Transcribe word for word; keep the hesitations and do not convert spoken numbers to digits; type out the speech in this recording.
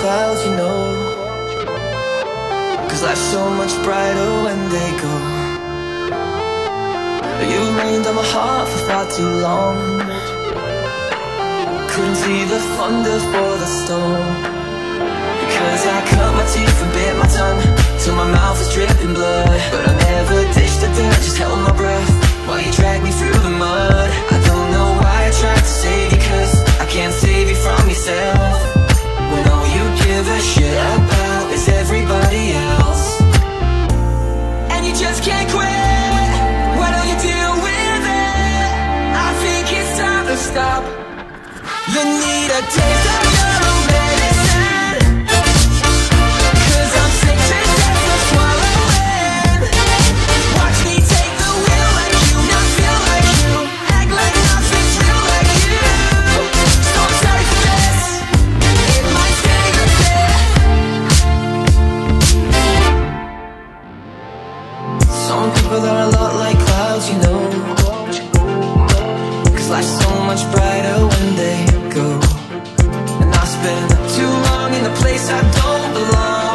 clouds, you know, 'cause life's so much brighter when they go. You rained on my heart for far too long. Couldn't see the thunder for the storm, because I cut my teeth and bit my tongue till my mouth was dripping blood. But I never ditched the dirt, just held my breath while you dragged me through the mud. I don't know why I tried to save you, 'cause I can't save you from yourself, when all you give a shit about is everybody else. And you just can't quit, why don't you deal with it? I think it's time to stop. You need a taste of your own medicine, 'cause I'm sick to death of swallowing. Watch me take the wheel like you, not feel like you, act like nothing's real like you. So I'm sorry for this, it might sting a bit. Some people are a lot like clouds, you know, 'cause life's so much brighter when they go. And I spend too long in a place I don't belong.